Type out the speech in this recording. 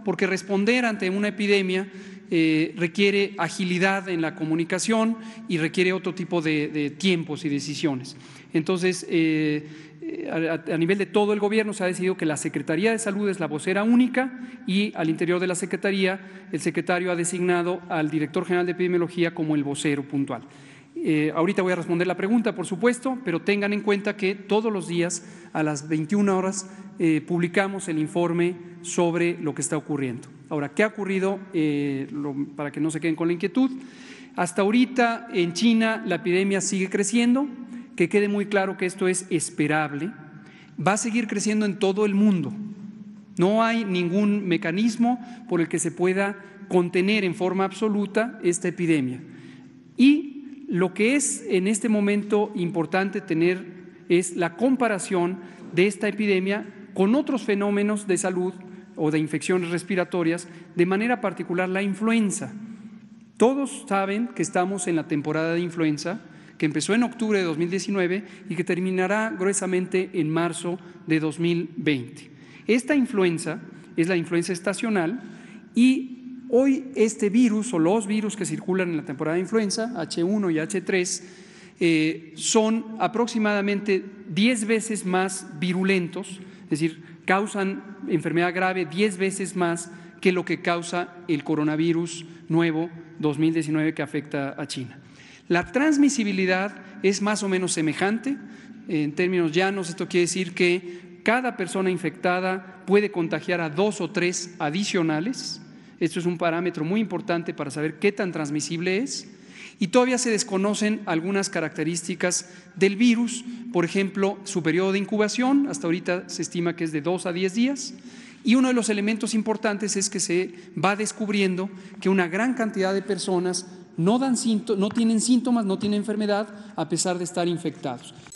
porque responder ante una epidemia requiere agilidad en la comunicación y requiere otro tipo de tiempos y decisiones. Entonces, a nivel de todo el gobierno se ha decidido que la Secretaría de Salud es la vocera única y al interior de la Secretaría el secretario ha designado al director general de epidemiología como el vocero puntual. Ahorita voy a responder la pregunta, por supuesto, pero tengan en cuenta que todos los días a las 21 horas publicamos el informe sobre lo que está ocurriendo. Ahora, ¿qué ha ocurrido? Para que no se queden con la inquietud. Hasta ahorita en China la epidemia sigue creciendo, que quede muy claro que esto es esperable. Va a seguir creciendo en todo el mundo. No hay ningún mecanismo por el que se pueda contener en forma absoluta esta epidemia. Y lo que es en este momento importante tener es la comparación de esta epidemia con otros fenómenos de salud o de infecciones respiratorias, de manera particular la influenza. Todos saben que estamos en la temporada de influenza, que empezó en octubre de 2019 y que terminará gruesamente en marzo de 2020. Esta influenza es la influenza estacional y hoy este virus o los virus que circulan en la temporada de influenza, H1 y H3, son aproximadamente 10 veces más virulentos, es decir, causan enfermedad grave 10 veces más que lo que causa el coronavirus nuevo 2019 que afecta a China. La transmisibilidad es más o menos semejante. En términos llanos, esto quiere decir que cada persona infectada puede contagiar a 2 o 3 adicionales. Esto es un parámetro muy importante para saber qué tan transmisible es. Y todavía se desconocen algunas características del virus, por ejemplo, su periodo de incubación, hasta ahorita se estima que es de 2 a 10 días. Y uno de los elementos importantes es que se va descubriendo que una gran cantidad de personas no tienen síntomas, no tienen enfermedad a pesar de estar infectados.